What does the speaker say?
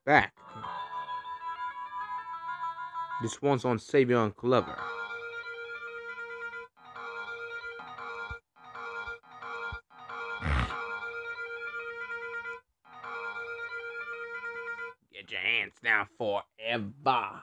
back. This one's on Savion Clever. Get your hands down forever.